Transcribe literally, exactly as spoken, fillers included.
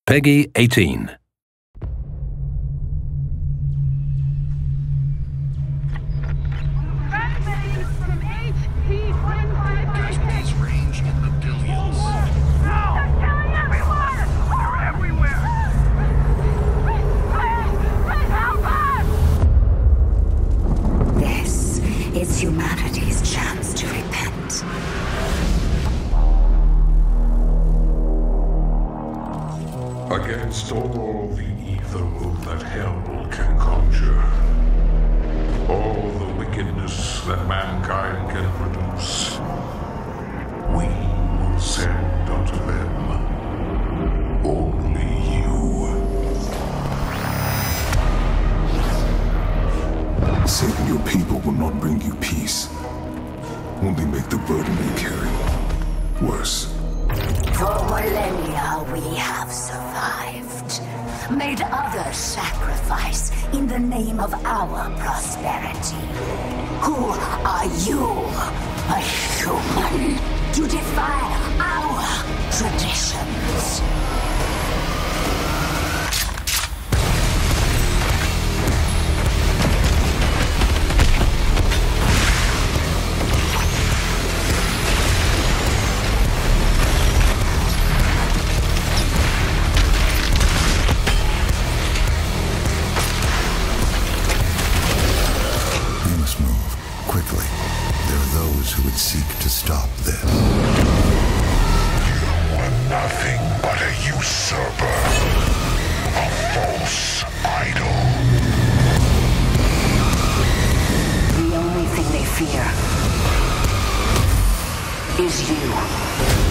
Peggy eighteen. Range in the billions. They're killing everyone! They're everywhere! Please, please help us! This is humanity's chance to repent. Against all the evil that hell can conjure, all the wickedness that mankind can produce, we will send unto them only you. Saving your people will not bring you peace. Only make the burden you carry worse. For millennia we have survived, made others sacrifice in the name of our prosperity. Who are you, a human, to defy our traditions? Who would seek to stop them. You are nothing but a usurper, a false idol. The only thing they fear is you.